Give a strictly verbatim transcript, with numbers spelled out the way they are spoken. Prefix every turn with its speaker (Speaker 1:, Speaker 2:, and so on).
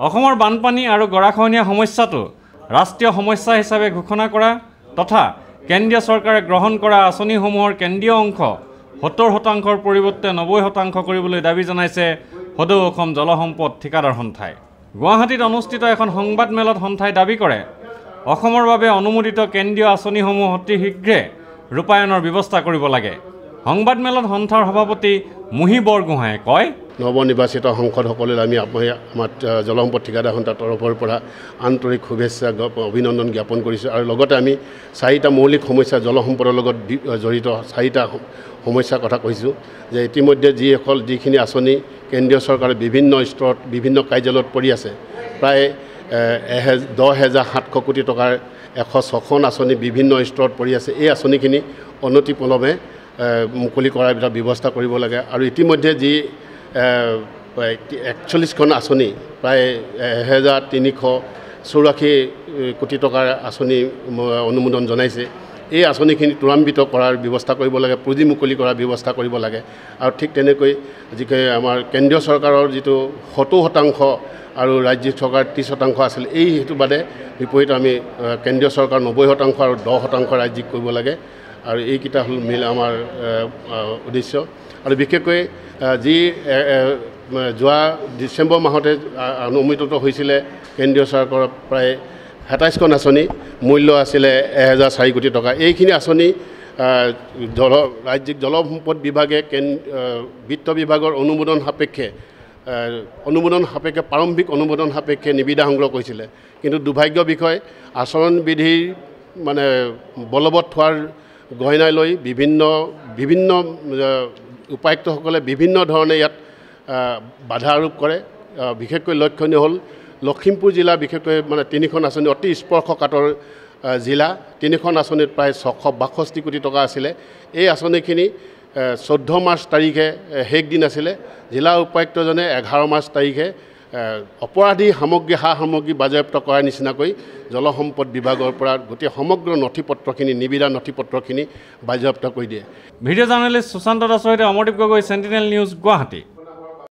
Speaker 1: অসমৰ বানপানী আৰু গৰাখহনীয়া সমস্যাটো ৰাষ্ট্ৰীয় সমস্যা হিচাপে ঘোষণা কৰা তথা কেন্দ্ৰীয় চৰকাৰে গ্ৰহণ কৰা আঁচনিসমূহৰ কেন্দ্ৰীয় অংশ সত্তৰ শতাংশৰ পৰিৱৰ্তে নব্বৈ শতাংশ কৰিবলৈ দাবী জনাইছে সদৌ অসম জলসম্পদ ঠিকাদাৰ সন্থাই। গুৱাহাটীত অনুষ্ঠিত এখন সংবাদ মেলত সন্থাই দাবী কৰে অসমৰ বাবে অনুমোদিত কেন্দ্ৰীয় আঁচনিসমূহ অতি শীঘ্ৰে ৰূপায়ণৰ ব্যৱস্থা কৰিব লাগে। সংবাদ মেলত সন্থাৰ সভাপতি মুহি বৰগোহাঁয়ে কয়,
Speaker 2: নৱনিৰ্বাচিত সাংসদসকলে আমি আমাৰ জলসম্পদ ঠিকাদাৰ সন্থাৰ তৰফৰ পৰা আন্তৰিক শুভেচ্ছা অভিনন্দন জ্ঞাপন কৰিছোঁ আৰু লগতে আমি চাৰিটা মৌলিক সমস্যা জলসম্পদৰ লগত জড়িত চাৰিটা সমস্যাৰ কথা কৈছোঁ যে ইতিমধ্যে যিসকল যিখিনি আঁচনি কেন্দ্ৰীয় চৰকাৰে বিভিন্ন স্তৰত বিভিন্ন কাৰ্যালয়ত পৰি আছে প্ৰায় এহেজ দহ হেজাৰ সাতশ কোটি টকাৰ এশ ছখন আঁচনি বিভিন্ন স্তৰত পৰি আছে। এই আঁচনিখিনি অনতিপলমে মুকলি কৰাৰ এটা ব্যৱস্থা কৰিব লাগে আৰু ইতিমধ্যে যি একচল্লিছখন আঁচনি প্ৰায় এহেজাৰ তিনিশ চৌৰাশী কোটি টকাৰ আঁচনি অনুমোদন জনাইছে। এই আঁচনিখিনি ত্বৰান্বিত কৰাৰ ব্যৱস্থা কৰিব লাগে, পুঁজি মুকলি কৰাৰ ব্যৱস্থা কৰিব লাগে আৰু ঠিক তেনেকৈ যিকে আমাৰ কেন্দ্ৰীয় চৰকাৰৰ যিটো সত্তৰ শতাংশ আৰু ৰাজ্যিক চৰকাৰ ত্ৰিছ শতাংশ আছিল, এই হেতু বাদে বিপৰীতে আমি কেন্দ্ৰীয় চৰকাৰ নব্বৈ শতাংশ আৰু দহ শতাংশ ৰাজ্যিক কৰিব লাগে আৰু এইকেইটা হ'ল মিল আমাৰ উদ্দেশ্য। আৰু বিশেষকৈ যি যোৱা ডিচেম্বৰ মাহতে অনুমোদিত হৈছিলে কেন্দ্ৰীয় চৰকাৰৰ প্ৰায় সাতাইছখন আঁচনি মূল্য আছিলে এহেজাৰ চাৰি কোটি টকা। এইখিনি আঁচনি জল ৰাজ্যিক জলসম্পদ বিভাগে কেন বিত্ত বিভাগৰ অনুমোদন সাপেক্ষে অনুমোদন সাপেক্ষে প্ৰাৰম্ভিক অনুমোদন সাপেক্ষে নিবিদা সংগ্ৰহ কৰিছিলে, কিন্তু দুৰ্ভাগ্য বিষয় আচৰণবিধি মানে বলবৎ হোৱাৰ গহনাই লৈ বিভিন্ন বিভিন্ন উপায়ুক্তসকলে বিভিন্ন ধৰণে ইয়াত বাধা আৰোপ কৰে। বিশেষকৈ লক্ষণীয় হ'ল লখিমপুৰ জিলা বিশেষকৈ মানে তিনিখন আঁচনি অতি স্পৰ্শকাতৰ জিলা, তিনিখন আঁচনিত প্ৰায় ছশ বাষষ্ঠি কোটি টকা আছিলে। এই আঁচনিখিনি চৈধ্য মাৰ্চ তাৰিখে শেষ দিন আছিলে। জিলা উপায়ুক্তজনে এঘাৰ মাৰ্চ তাৰিখে অপৰাধী সামগ্ৰী সা সামগ্ৰী বাজেয়াপ্ত কৰাৰ নিচিনাকৈ জলসম্পদ বিভাগৰ পৰা গোটেই সমগ্ৰ নথি পত্ৰখিনি নিবিদা নথি পত্ৰখিনি বাজেয়াপ্ত কৰি দিয়ে।
Speaker 1: ভিডিঅ' জাৰ্নেলিষ্ট সুশান্ত দাসৰ সৈতে অমৰদীপ গগৈ, চেণ্টিনেল নিউজ, গুৱাহাটী।